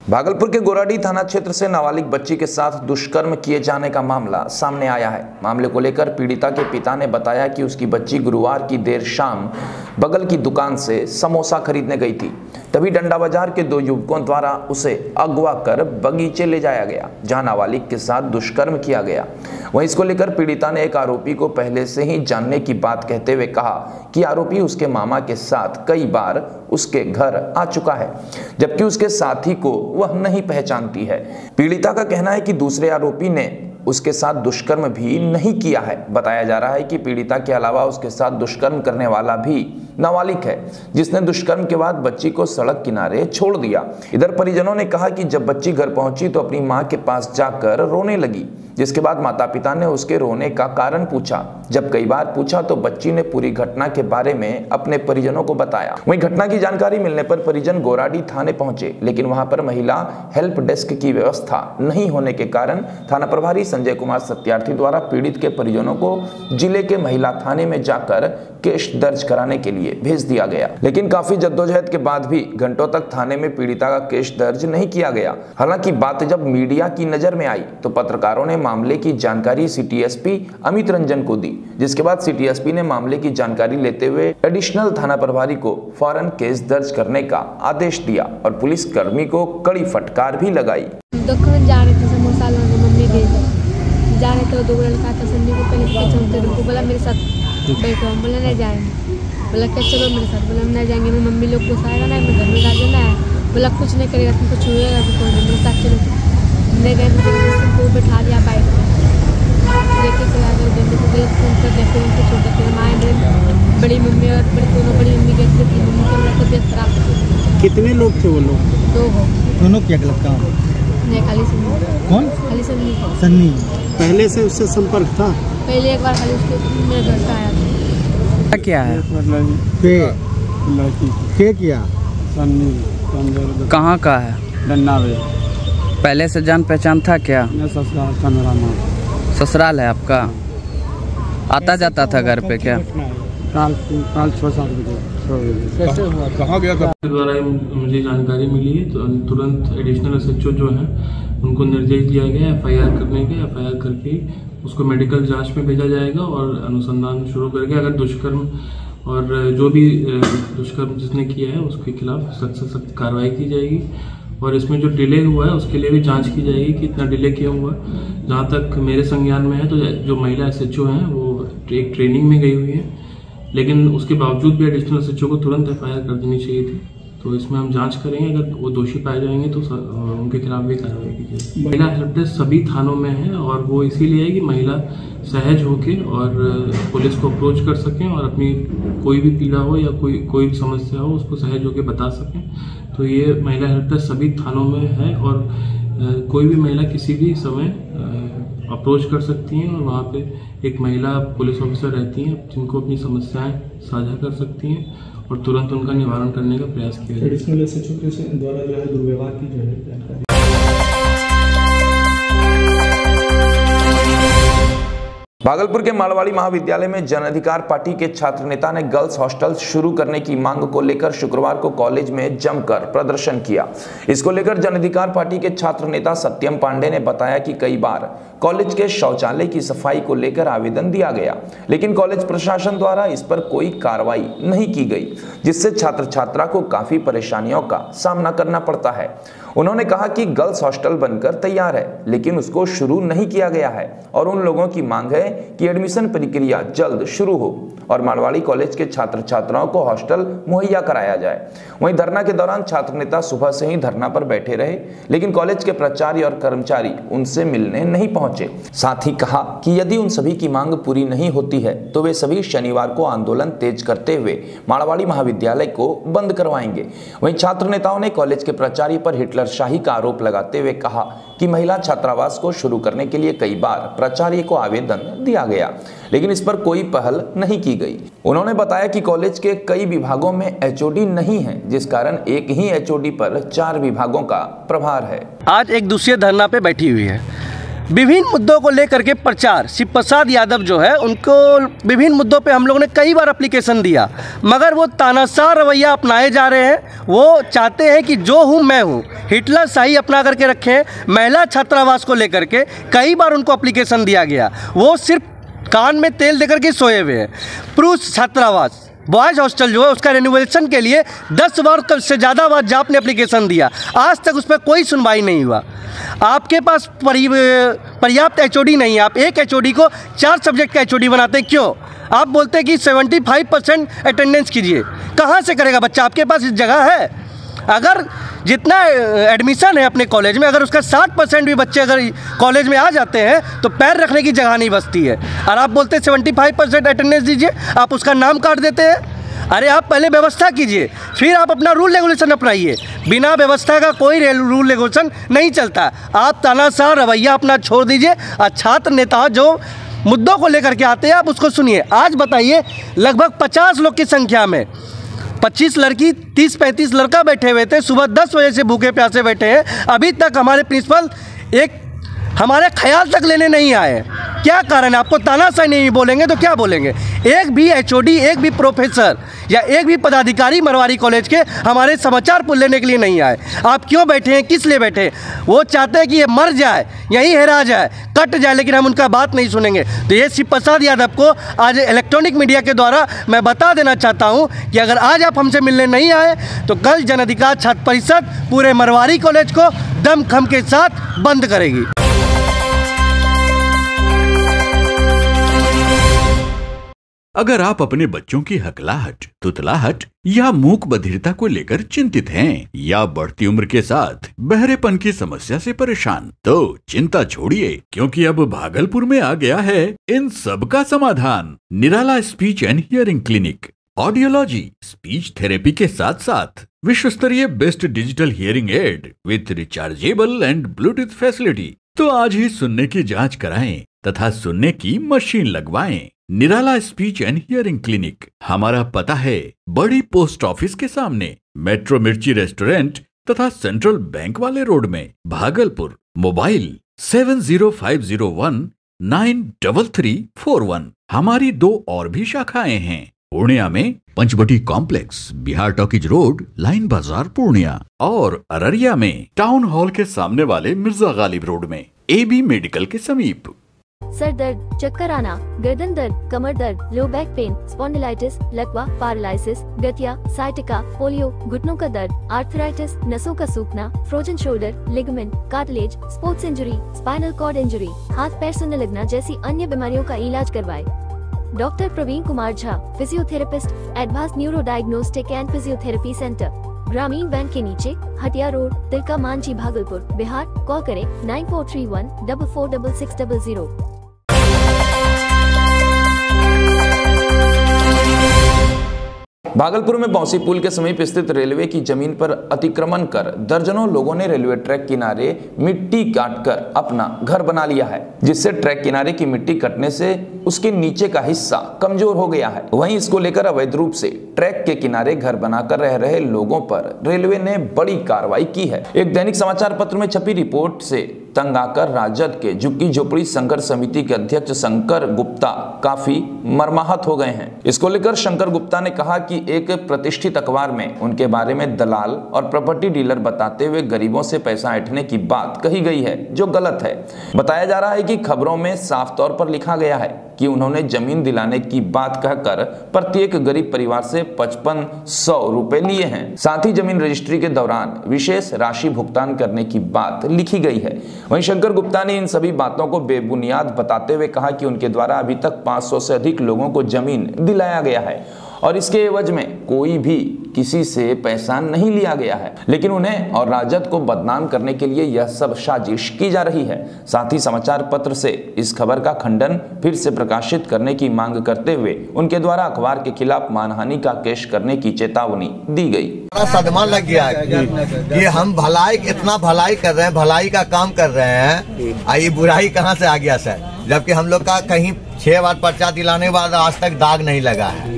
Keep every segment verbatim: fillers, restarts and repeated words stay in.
भागलपुर के गोराडीह थाना क्षेत्र से नाबालिग बच्ची के साथ दुष्कर्म किए जाने का मामला सामने आया है। मामले को लेकर पीड़िता के पिता ने बताया कि उसकी बच्ची गुरुवार की देर शाम बगल की दुकान से समोसा खरीदने गई थी। तभी डंडा बाजार के दो युवकों द्वारा उसे अगवा कर बगीचे ले जाया गया, जहां नाबालिग के साथ दुष्कर्म किया गया। वहीं इसको लेकर पीड़िता ने एक आरोपी को पहले से ही जानने की बात कहते हुए कहा कि आरोपी उसके मामा के साथ कई बार उसके घर आ चुका है, जबकि उसके साथी को वह नहीं पहचानती है। पीड़िता का कहना है कि दूसरे आरोपी ने उसके साथ दुष्कर्म भी नहीं किया है। बताया जा रहा है कि पीड़िता के अलावा उसके साथ दुष्कर्म करने वाला भी नाबालिग है, जिसने दुष्कर्म के बाद बच्ची को सड़क किनारे छोड़ दिया। इधर परिजनों ने कहा कि जब बच्ची घर पहुंची तो अपनी मां के पास जाकर रोने लगी, जिसके बाद माता पिता ने उसके रोने का कारण पूछा। जब कई बार पूछा तो बच्ची ने पूरी घटना के बारे में अपने परिजनों को बताया। वहीं घटना की जानकारी मिलने पर परिजन गोराडीह थाने पहुंचे, लेकिन वहां पर महिला हेल्प डेस्क की व्यवस्था नहीं होने के कारण थाना प्रभारी संजय कुमार सत्यार्थी द्वारा पीड़ित के परिजनों को जिले के महिला थाने में जाकर केस दर्ज कराने के लिए भेज दिया गया। लेकिन काफी जद्दोजहद के बाद भी घंटों तक थाने में पीड़िता का केस दर्ज नहीं किया गया। हालांकि बात जब मीडिया की नजर में आई तो पत्रकारों ने मामले की जानकारी सिटी एसपी अमित रंजन को दी, जिसके बाद सिटी एसपी ने मामले की जानकारी लेते हुए एडिशनल थाना प्रभारी को फौरन केस दर्ज करने का आदेश दिया और पुलिस कर्मी को कड़ी फटकार भी लगाई। दुकान जा रहे थे, समोसा लाने मम्मी दे जा रहे थे, दो लड़का था सन्नी को पहले चलते रुको, बोला मेरे साथ बैठो, हम बोला नहीं जाएंगे, बोला क्या चलो मेरे साथ, बोला हम नहीं जाएंगे, मैं मम्मी लोग को आएगा ना, मैं घर में राजा ना है, बोला कुछ नहीं करेगा, तुमको छुएगा भी कौन, मेरे साथ चलो। नहीं गए तो बैठा दिया बाइक में, लेके चला गया जल्दी को, गलत फोन कर देते उनको छोटा थे माए मेरे बड़ी मम्मी और बड़ी दोनों बड़ी मम्मी गए थे, मम्मी की मेरा तबियत खराब थी। कितने लोग थे वो लोग? दो हो। दोनों क्या गलत काम? नहीं, खाली सन्नी। कौन? खाली सन्नी। सन्नी पहले से उससे संपर्क था? पहले एक बार खाली उसके मेरे घर से आया था। क्या है पे लड़की के किया? सन्नी। कहाँ का है? डन्ना में। पहले से जान पहचान था क्या? ससुराल का मेरा नाम। ससुराल है आपका? आता जाता था घर पे क्या? काल काल छः सात बजे। कैसे हुआ? कहाँ गया था? द्वारा मुझे जानकारी मिली है तो तुरंत एडिशनल एसएचओ जो है उनको निर्देश दिया गया एफआईआर करने के। एफआईआर करके उसको मेडिकल जांच में भेजा जाएगा और अनुसंधान शुरू करके अगर दुष्कर्म और जो भी दुष्कर्म जिसने किया है उसके खिलाफ सख्त से सख्त कार्रवाई की जाएगी। और इसमें जो डिले हुआ है उसके लिए भी जांच की जाएगी कि इतना डिले क्यों हुआ। जहाँ तक मेरे संज्ञान में है तो जो महिला एसएचओ हैं वो एक ट्रेनिंग में गई हुई है, लेकिन उसके बावजूद भी एडिशनल एसएचओ को तुरंत एफआईआर कर देनी चाहिए थी। तो इसमें हम जांच करेंगे, अगर वो दोषी पाए जाएंगे तो उनके खिलाफ भी कार्रवाई की जाएगी। महिला हेल्प डेस्क सभी थानों में है और वो इसीलिए है कि महिला सहज होके और पुलिस को अप्रोच कर सकें और अपनी कोई भी पीड़ा हो या कोई कोई भी समस्या हो उसको सहज होके बता सकें। तो ये महिला हेल्प डेस्क सभी थानों में है और कोई भी महिला किसी भी समय अप्रोच कर सकती हैं और वहाँ पे एक महिला पुलिस ऑफिसर रहती हैं जिनको अपनी समस्याएं साझा कर सकती हैं और तुरंत उनका निवारण करने का प्रयास किया जाए। एडिशनल एसएचओ के द्वारा जो है दुर्व्यवहार की जो है जानकारी। भागलपुर के मालवाड़ी महाविद्यालय में जन अधिकार पार्टी के छात्र नेता ने गर्ल्स हॉस्टल शुरू करने की मांग को लेकर शुक्रवार को कॉलेज में जमकर प्रदर्शन किया। इसको लेकर जन अधिकार पार्टी के छात्र नेता सत्यम पांडे ने बताया कि कई बार कॉलेज के शौचालय की सफाई को लेकर आवेदन दिया गया, लेकिन कॉलेज प्रशासन द्वारा इस पर कोई कार्रवाई नहीं की गई, जिससे छात्र छात्रा को काफी परेशानियों का सामना करना पड़ता है। उन्होंने कहा कि गर्ल्स हॉस्टल बनकर तैयार है, लेकिन उसको शुरू नहीं किया गया है और उन लोगों की मांग है कि एडमिशन प्रक्रिया जल्द शुरू हो और मारवाड़ी कॉलेज के छात्र छात्राओं को हॉस्टल मुहैया कराया जाए। वहीं धरना के दौरान छात्र नेता सुबह से ही धरना पर बैठे रहे, लेकिन कॉलेज के प्राचार्य और कर्मचारी उनसे मिलने नहीं पहुंचे। साथ ही कहा कि यदि उन सभी की मांग पूरी नहीं होती है तो वे सभी शनिवार को आंदोलन तेज करते हुए मारवाड़ी महाविद्यालय को बंद करवाएंगे। वहीं छात्र नेताओं ने कॉलेज के प्राचार्य पर हिटलर शाही का आरोप लगाते हुए कहा कि महिला छात्रावास को शुरू करने के लिए कई बार प्राचार्य को आवेदन दिया गया, लेकिन इस पर कोई पहल नहीं की गई। उन्होंने बताया कि कॉलेज के कई विभागों में एचओडी नहीं है, जिस कारण एक ही एचओडी पर चार विभागों का प्रभार है। आज एक दूसरे धरना पे बैठी हुई है। विभिन्न मुद्दों को लेकर के प्रचार, शिव प्रसाद यादव जो है उनको विभिन्न मुद्दों पे हम लोगों ने कई बार एप्लीकेशन दिया, मगर वो तानाशाह रवैया अपनाए जा रहे हैं। वो चाहते हैं कि जो हूँ मैं हूँ, हिटलर शाही अपना करके रखे हैं। महिला छात्रावास को लेकर के कई बार उनको एप्लीकेशन दिया गया, वो सिर्फ कान में तेल देकर के सोए हुए हैं। पुरुष छात्रावास बॉयज़ हॉस्टल जो है उसका रेनोवेशन के लिए दस बार से ज़्यादा बार जाप ने एप्लीकेशन दिया, आज तक उस पर कोई सुनवाई नहीं हुआ। आपके पास पर्याप्त एचओडी नहीं है, आप एक एचओडी को चार सब्जेक्ट का एचओडी बनाते हैं, क्यों? आप बोलते हैं कि पचहत्तर परसेंट अटेंडेंस कीजिए, कहाँ से करेगा बच्चा? आपके पास इस जगह है? अगर जितना एडमिशन है अपने कॉलेज में, अगर उसका साठ परसेंट भी बच्चे अगर कॉलेज में आ जाते हैं तो पैर रखने की जगह नहीं बचती है, और आप बोलते हैं पचहत्तर परसेंट अटेंडेंस दीजिए, आप उसका नाम काट देते हैं। अरे आप पहले व्यवस्था कीजिए, फिर आप अपना रूल रेगुलेशन अपनाइए। बिना व्यवस्था का कोई रूल रेगुलेशन नहीं चलता। आप तानाशाह रवैया अपना छोड़ दीजिए और छात्र नेता जो मुद्दों को लेकर के आते हैं आप उसको सुनिए। आज बताइए, लगभग पचास लोग की संख्या में पच्चीस लड़की तीस पैंतीस लड़का बैठे हुए थे, सुबह दस बजे से भूखे प्यासे बैठे हैं, अभी तक हमारे प्रिंसिपल एक हमारे ख्याल तक लेने नहीं आए। क्या कारण है? आपको तानाशाही नहीं बोलेंगे तो क्या बोलेंगे? एक भी एचओडी, एक भी प्रोफेसर या एक भी पदाधिकारी मरवाड़ी कॉलेज के हमारे समाचार पुल लेने के लिए नहीं आए। आप क्यों बैठे हैं? किस लिए बैठे हैं? वो चाहते हैं कि ये मर जाए, यहीं हेरा जाए, कट जाए, लेकिन हम उनका बात नहीं सुनेंगे। तो ये शिव प्रसाद यादव को आज इलेक्ट्रॉनिक मीडिया के द्वारा मैं बता देना चाहता हूँ कि अगर आज आप हमसे मिलने नहीं आए तो कल जन अधिकार छात्र परिषद पूरे मरवाड़ी कॉलेज को दमखम के साथ बंद करेगी। अगर आप अपने बच्चों की हकलाहट, तुतलाहट या मूक बधिरता को लेकर चिंतित हैं या बढ़ती उम्र के साथ बहरेपन की समस्या से परेशान, तो चिंता छोड़िए, क्योंकि अब भागलपुर में आ गया है इन सब का समाधान। Nirala speech and hearing clinic. Audiology, speech therapy के साथ साथ विश्व स्तरीय best digital hearing aid with rechargeable and bluetooth facility. तो आज ही सुनने की जांच कराएं तथा सुनने की मशीन लगवाएं। Nirala speech and hearing clinic. हमारा पता है बड़ी पोस्ट ऑफिस के सामने, मेट्रो मिर्ची रेस्टोरेंट तथा सेंट्रल बैंक वाले रोड में, Bhagalpur. Mobile seven zero five zero one nine double three four one. हमारी दो और भी शाखाएं हैं, पूर्णिया में Panchvati complex, Bihar talkies road, line बाजार पूर्णिया, और अररिया में टाउन हॉल के सामने वाले मिर्जा गालिब रोड में, एबी मेडिकल के समीप। सर दर्द, चक्कर आना, गर्दन दर्द, कमर दर्द, लो बैक पेन, स्पॉन्डिलाइटिस, लकवा, पैरालिसिस, गठिया, साइटिका, पोलियो, घुटनों का दर्द, आर्थराइटिस, नसों का सूखना, frozen shoulder, ligament, cartilage, sports injury, spinal cord injury, हाथ पैर सुनने लगना जैसी अन्य बीमारियों का इलाज करवाए। Doctor Praveen Kumar Jha, physiotherapist, advance neuro diagnostic and physiotherapy centre, Gramin bank के नीचे, हटिया रोड, तिलका मांझी, भागलपुर, बिहार। कॉल करें nine four three one double four double six double zero. Bhagalpur में बौंसी पुल के समीप स्थित रेलवे की जमीन पर अतिक्रमण कर दर्जनों लोगों ने रेलवे ट्रैक किनारे मिट्टी काटकर अपना घर बना लिया है, जिससे ट्रैक किनारे की मिट्टी कटने से उसके नीचे का हिस्सा कमजोर हो गया है। वहीं इसको लेकर अवैध रूप से ट्रैक के किनारे घर बनाकर रह रहे लोगों पर रेलवे ने बड़ी कार्रवाई की है। एक दैनिक समाचार पत्र में छपी रिपोर्ट से तंग आकर राजद के झुग्गी झोपड़ी संघर्ष समिति के अध्यक्ष शंकर गुप्ता काफी मर्माहत हो गए हैं। इसको लेकर शंकर गुप्ता ने कहा कि एक प्रतिष्ठित अखबार में उनके बारे में दलाल और प्रॉपर्टी डीलर बताते हुए गरीबों से पैसा ऐंठने की बात कही गई है, जो गलत है। बताया जा रहा है कि खबरों में साफ तौर पर लिखा गया है कि उन्होंने जमीन दिलाने की बात कहकर प्रत्येक गरीब परिवार से पचपन सौ रुपए लिए हैं। साथ ही जमीन रजिस्ट्री के दौरान विशेष राशि भुगतान करने की बात लिखी गई है। वहीं शंकर गुप्ता ने इन सभी बातों को बेबुनियाद बताते हुए कहा कि उनके द्वारा अभी तक पाँच सौ से अधिक लोगों को जमीन दिलाया गया है और इसके एवज में कोई भी किसी से पैसा नहीं लिया गया है, लेकिन उन्हें और राजद को बदनाम करने के लिए यह सब साजिश की जा रही है। साथ ही समाचार पत्र से इस खबर का खंडन फिर से प्रकाशित करने की मांग करते हुए उनके द्वारा अखबार के खिलाफ मानहानि का केस करने की चेतावनी दी गई। सदमा लग गया कि हम भलाई, इतना भलाई कर रहे हैं, भलाई का काम कर रहे हैं, ये बुराई कहाँ से आ गया सर, जबकि हम लोग का कहीं छह बार पर्चा दिलाने बाद आज तक दाग नहीं लगा है।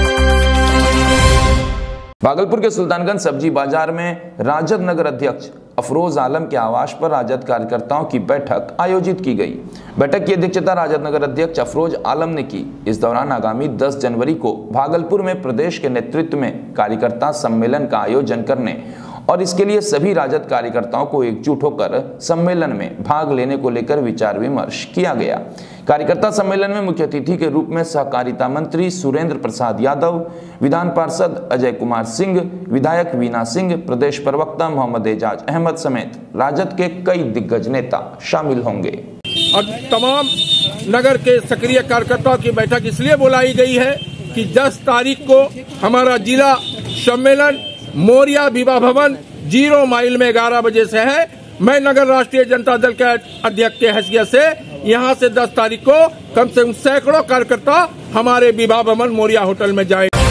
भागलपुर के सुल्तानगंज सब्जी बाजार में राजद नगर अध्यक्ष अफरोज आलम के आवास पर राजद कार्यकर्ताओं की बैठक आयोजित की गई। बैठक की अध्यक्षता राजद नगर अध्यक्ष अफरोज आलम ने की। इस दौरान आगामी दस जनवरी को भागलपुर में प्रदेश के नेतृत्व में कार्यकर्ता सम्मेलन का आयोजन करने और इसके लिए सभी राजद कार्यकर्ताओं को एकजुट होकर सम्मेलन में भाग लेने को लेकर विचार विमर्श किया गया। कार्यकर्ता सम्मेलन में मुख्य अतिथि के रूप में सहकारिता मंत्री सुरेंद्र प्रसाद यादव, विधान पार्षद अजय कुमार सिंह, विधायक वीना सिंह, प्रदेश प्रवक्ता मोहम्मद एजाज अहमद समेत राजद के कई दिग्गज नेता शामिल होंगे। और तमाम नगर के सक्रिय कार्यकर्ताओं की बैठक इसलिए बुलाई गई है कि दस तारीख को हमारा जिला सम्मेलन मोरिया विवाह भवन जीरो माइल में ग्यारह बजे से है। मैं नगर राष्ट्रीय जनता दल के अध्यक्ष के हैसियत से यहाँ से दस तारीख को कम से कम सैकड़ों कार्यकर्ता हमारे विवाह भवन मोरिया होटल में जाए।